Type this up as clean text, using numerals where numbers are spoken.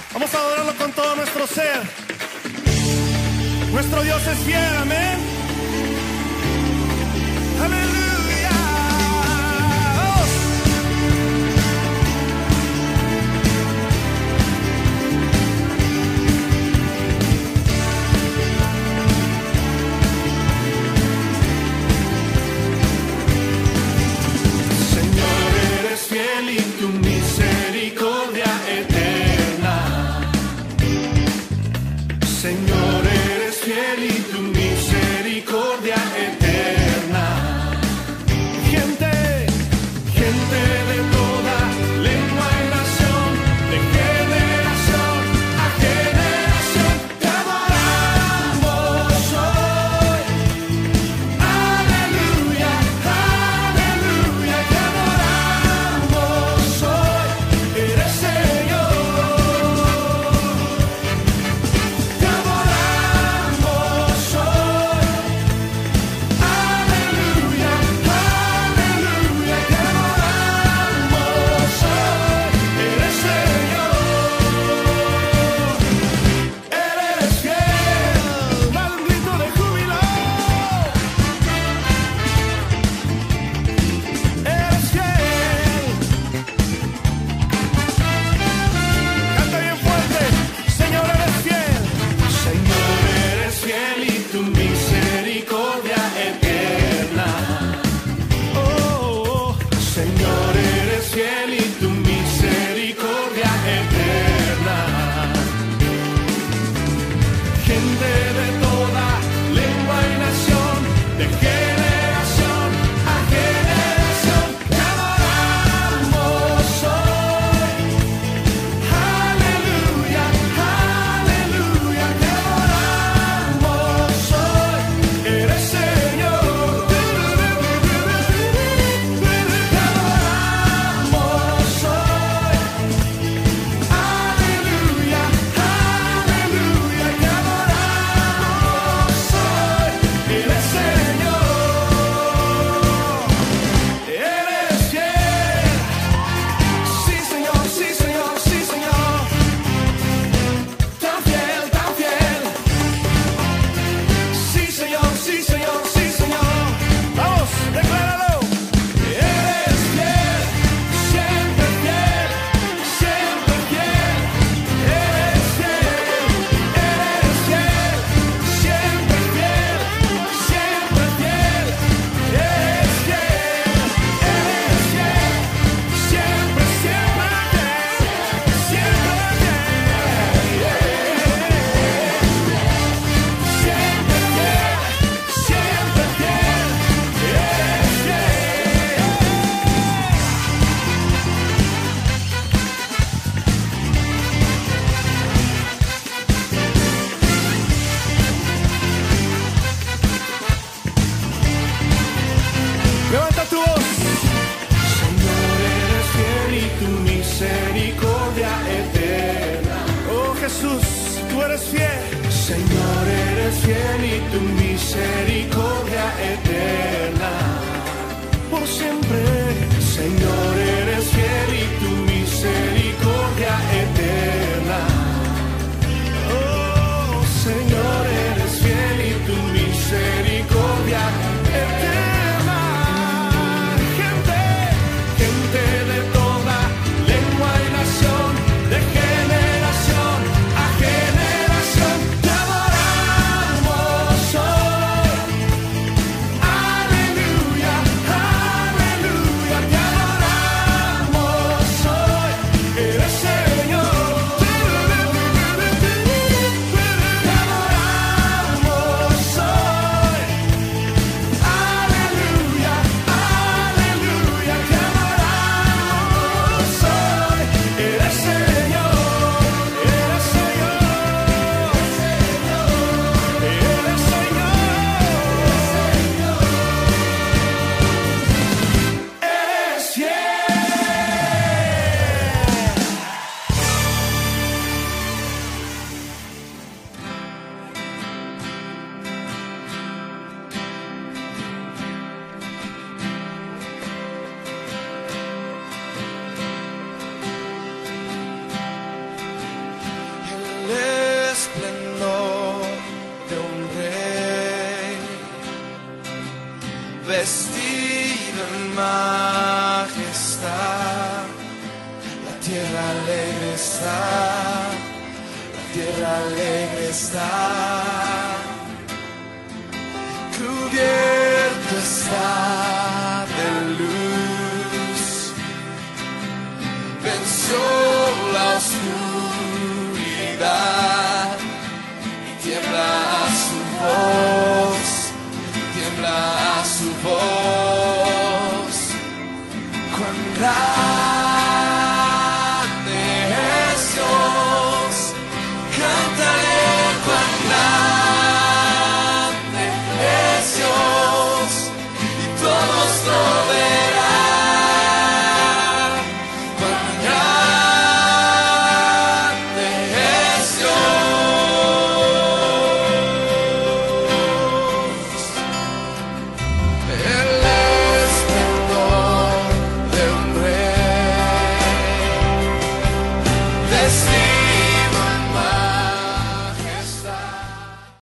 Vamos a adorarlo con todo nuestro ser. Nuestro Dios es fiel, amén. Aleluya. ¡Vamos! Señor, eres fiel y tu misericordia eterna. Señor, eres fiel y tu misericordia eterna. Gente, gente de toda lengua y nación, de generación a generación, te adoramos hoy. Aleluya, aleluya, te adoramos hoy. Eres Señor. Te adoramos hoy. Aleluya, aleluya, te adoramos hoy. Eres Señor. Eres fiel. Dale un grito de júbilo. Eres fiel. Canta bien fuerte. Señor, eres fiel. Señor, eres fiel y tu misericordia eterna. Oh, oh, Señor, eres fiel y tu misericordia eterna. Gente de toda lengua y nación, de generación a generación, te adoramos hoy. Aleluya, aleluya, te adoramos hoy. Eres Señor. Te adoramos hoy. Aleluya, aleluya, te adoramos hoy. Eres Señor. Eres fiel. Sí, Señor, sí, Señor, sí, Señor. Tan fiel, tan fiel. Sí, Señor, sí, Señor, sí, Señor. vamos, decláralo. Eres fiel, siempre fiel, siempre fiel. Eres fiel, siempre fiel, siempre fiel. Eres fiel, siempre, siempre fiel, siempre fiel. Siempre fiel, eres fiel. Levanta tu voz. Señor, eres fiel y tu misericordia eterna. Oh, Jesús, tú eres fiel. Señor, eres fiel y tu misericordia eterna. Por siempre. Señor, eres fiel y tu misericordia eterna. Oh, Señor, eres fiel y tu misericordia eterna. Gente, gente de toda lengua y nación, de generación a generación, alegre está, la tierra alegre está, cubierto está de luz, venció la oscuridad.